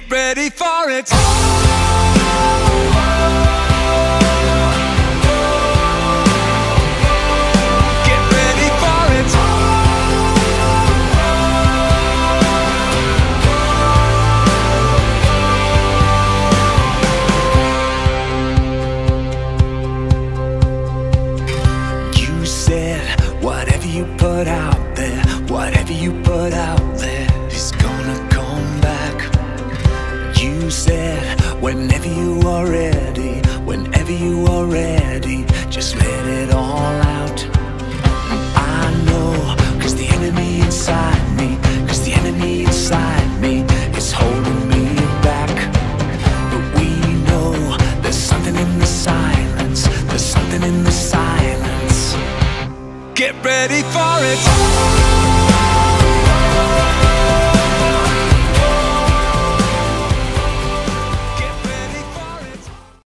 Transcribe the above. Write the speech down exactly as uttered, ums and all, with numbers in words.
Get ready for it. Get ready for it. You said whatever you put out there, whatever you put out there is gonna come back. You said whenever you are ready, whenever you are ready, just let it all out. I know, cause the enemy inside me, cause the enemy inside me is holding me back. But we know there's something in the silence, there's something in the silence. Get ready for it.